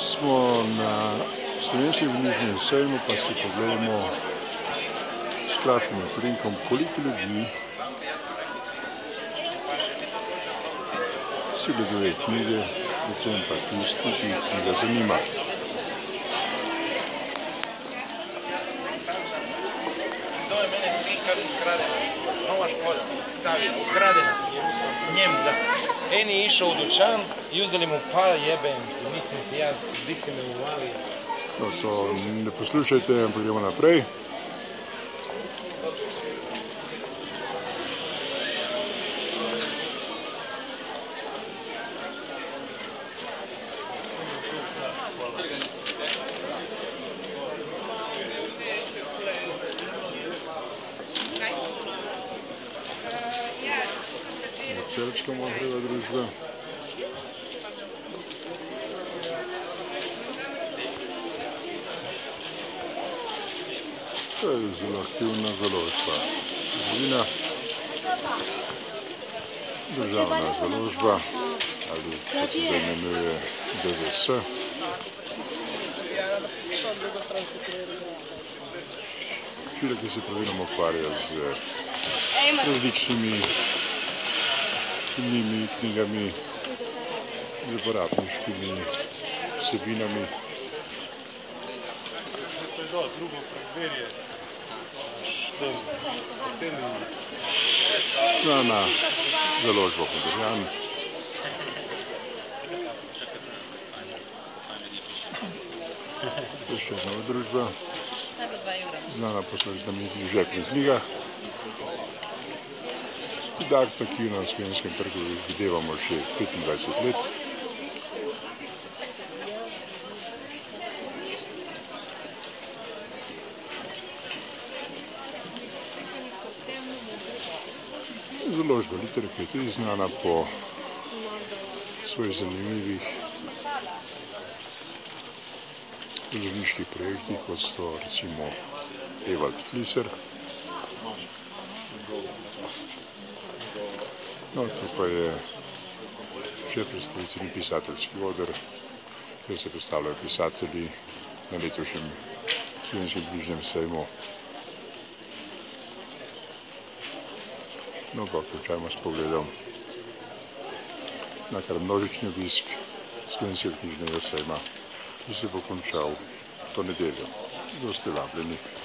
Smo na slovenskem knjižnem sejmu, pa si pogledamo s kratkim utrinkom, koliko ljudi si gleduje knjige, predvsem pa tisti, ki jih knjiga zanima. Zove mene slika ukradena, nova škoda, Italija, ukradena, njemu da. En je išao u dućan i uzeli mu pa jebem, mislim se ja, di si me uvali. No, to ne poslušajte, ampak gremo naprej. Celčka Mohreva družba. To je zelo aktivna založba. Živina, državna založba, ali kot se zdaj imenuje DZS. Šile, ki se praviloma ukvarja z različnimi knjigami, z uporabniškimi vsebinami. To je dole, drugo predverje. Znana založba Hodorjan. To je še ena družba, znana po svojih znamenitih žepnih knjigah. Didakta, ki na slovenskem trgu videvamo že 25 let. Založba Literke je tudi znana po svojih zanimivih založniških projektih, kot so recimo Ewald Flisser. No, to pa je še predstavitveni pisateljski oder, kjer se predstavljajo pisatelji na letošnjem slovenskem knjižnem sejmu. No, pa končajmo s pogledom na kar množični obisk slovenskega knjižnega sejma, ki se bo končal to nedeljo. Zelo ste vabljeni.